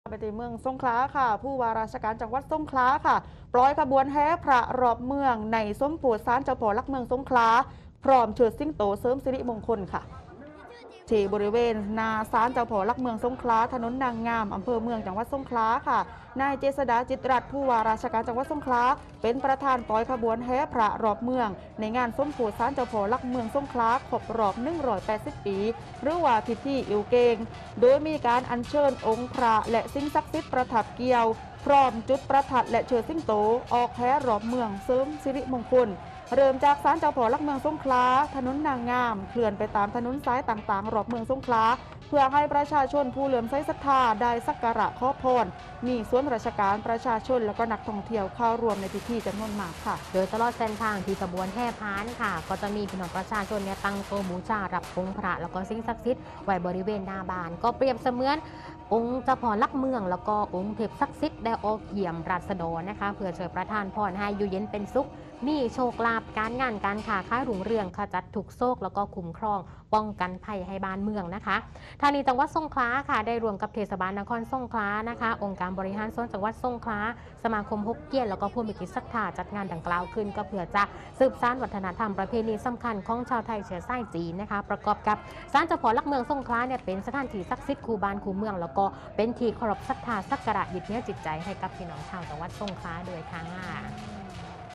ไปที่เมืองสงขลาค่ะผู้ว่าราชการจังหวัดสงขลาค่ะปล่อยขบวนแห่พระรอบเมืองในสมโพธิศาลเจ้าพ่อลักเมืองสงขลาพร้อมเชิดสิงโตเสริมสิริมงคลค่ะที่บริเวณนาศาลเจ้าพ่อลักเมืองสงขลาถนนนางงามอำเภอเมืองจังหวัดสงขลาค่ะนายเจษดาจิตรัตน์ผู้ว่าราชการจังหวัดสงขลาเป็นประธานปล่อยขบวนแห่พระรอบเมืองในงานสมโพธิศาลเจ้าพ่อลักเมืองสงขลาครบรอบ180 ปีหรือว่าพิธีอิวเกงโดยมีการอัญเชิญองค์พระและสิ่งศักดิ์สิทธิ์ประทับเกี่ยวพร้อมจุดประทัดและเชิดสิงโตออกแห่รอบเมืองเสริมสิริมงคลเริ่มจากศาลเจ้าพ่อลักเมืองสงขลาถนนนางงามเคลื่อนไปตามถนนสายต่างๆรอบเมืองสงขลาเพื่อให้ประชาชนผู้เหลื่อมใสศรัทธาได้สักการะขอพรมีส่วนราชการประชาชนและก็นักท่องเที่ยวเข้ารวมในพิธีจำนวนมากค่ะโดยตลอดเส้นทางที่ขบวนแห่พานค่ะก็จะมีพี่น้องประชาชนตั้งโต๊ะบูชารับองค์พระแล้วก็สิ่งศักดิ์สิทธิ์ไว้บริเวณหน้าบ้านก็เปรียบเสมือนองค์เจ้าพ่อลักเมืองแล้วก็องค์เทพศักดิ์สิทธิ์ได้ออกเยี่ยมราษฎรนะคะเพื่อช่วยประทานพรให้อยู่เย็นเป็นสุขมีโชคลาภการงานการค้าขายรุ่งเรืองขจัดทุกโศกแล้วก็คุ้มครองป้องกันภัยให้บ้านเมืองนะคะทางนี้จังหวัดสงขลาค่ะได้รวมกับเทศบาลนครสงขลานะคะองค์การบริหารส่วนจังหวัดสงขลาสมาคมฮกเกี้ยนแล้วก็ผู้มีจิตศรัทธาจัดงานดังกล่าวขึ้นก็เพื่อจะสืบสานวัฒนธรรมประเพณีสำคัญของชาวไทยเชื้อสายจีนนะคะประกอบกับศาลเจ้าพ่อลักเมืองสงขลาเป็นสถานที่ศักดิ์สิทธิ์คู่บ้านคู่เมืองแล้วก็เป็นที่เคารพศรัทธาสักการะยึดเหนี่ยวจิตใจให้กับพี่น้องชาวจังหวัดสงขลาด้วยค่ะ